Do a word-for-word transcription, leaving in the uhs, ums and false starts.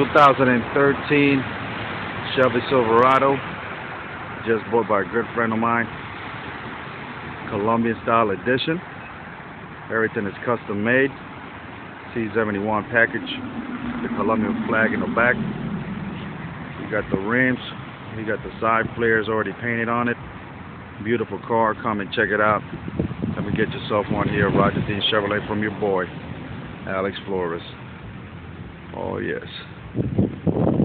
two thousand thirteen Chevy Silverado, just bought by a good friend of mine. Colombian style edition. Everything is custom made. C seventy-one package. The Colombian flag in the back. You got the rims. You got the side flares already painted on it. Beautiful car. Come and check it out. Come and get yourself one here. Roger Dean Chevrolet from your boy, Alex Flores. Oh yes.